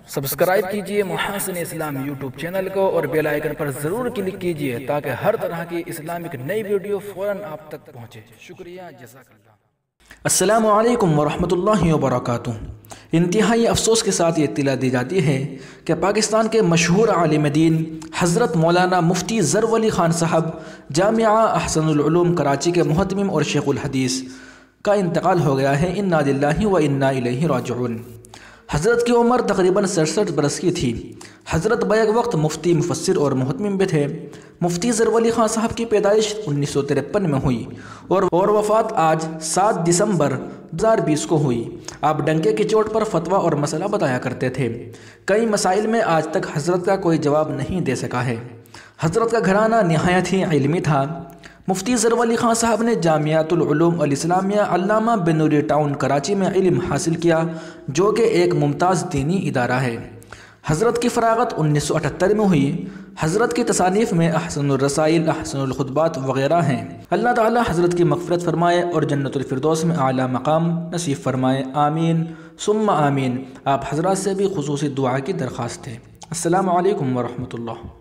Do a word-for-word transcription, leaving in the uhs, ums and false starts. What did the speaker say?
Subscribe کیجئے محاسن اسلام YouTube channel کو اور بیل آئیکن پر ضرور کلک کیجئے تاکہ ہر طرح کی اسلامک نئی ویڈیو فوراً آپ تک پہنچے۔ شکریہ، جزاک اللہ۔ السلام علیکم ورحمۃ اللہ وبرکاتہ۔ انتہائی افسوس کے ساتھ یہ اطلاع دی جاتی ہے کہ پاکستان کے مشہور عالم دین حضرت مولانا مفتی زرولی خان صاحب جامعہ احسن العلوم کراچی کے محتمم اور شیخ الحدیث کا انتقال ہو گیا ہے۔ انا للہ و انا الیہ راجعون۔ حضرت کی عمر تقریباً سڑسٹھ برس کی تھی۔ حضرت بیک وقت مفتی، مفسر اور محتمم بھی تھے۔ مفتی زرولی خان صاحب کی پیدائش انیس سو ترپن میں ہوئی اور اور وفات آج سات دسمبر دو ہزار بیس کو ہوئی۔ آپ ڈنکے کی چوٹ پر فتویٰ اور مسئلہ بتایا کرتے تھے۔ کئی مسائل میں آج تک حضرت کا کوئی جواب نہیں دے سکا ہے۔ حضرت کا گھرانہ نہایت ہی علمی تھا۔ مفتی زرولی خان صاحب نے جامعۃ العلوم الاسلامیہ علامہ بنوری ٹاؤن کراچی میں علم حاصل کیا، جو کہ ایک ممتاز دینی ادارہ ہے۔ حضرت کی فراغت انیس سو اٹھتر میں ہوئی۔ حضرت کی تصانیف میں احسن الرسائل، احسن الخطبات وغیرہ ہیں۔ اللہ تعالی حضرت کی مغفرت فرمائے اور جنت الفردوس میں اعلیٰ مقام نصیب فرمائے، آمین ثم آمین۔ آپ حضرات سے بھی خصوصی دعا کی درخواست ہے۔ السلام علیکم ورحمۃ اللہ۔